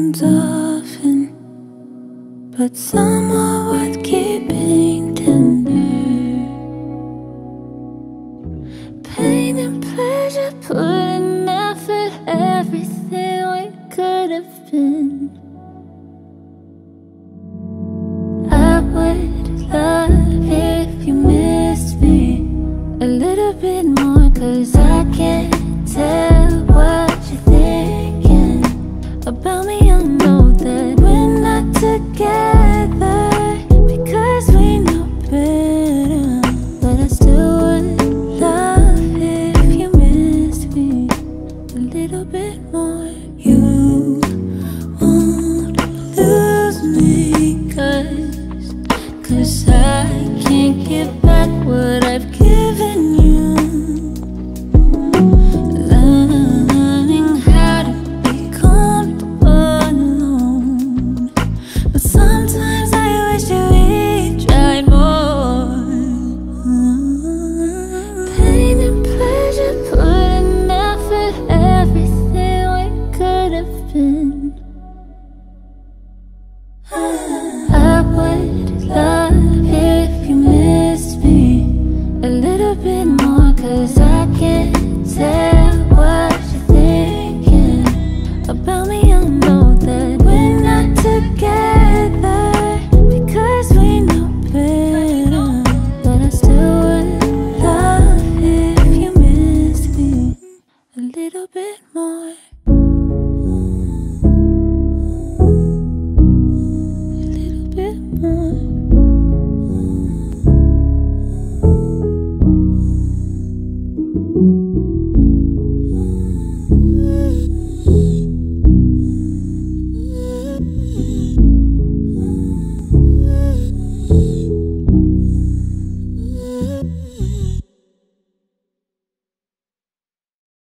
comes often, but some are worth keeping tender. Pain and pleasure, put in effort, everything we could have been. I would love if you missed me a little bit more, 'cause I can't tell what you're thinking about me. I know that we're not together because we know better, but I still would love if you missed me a little bit more. You won't lose me, 'cause I can't give back what I've given you. Learning how to be comfortable alone, but sometimes I wish that we tried more. Pain and pleasure, put in effort, everything we could have been.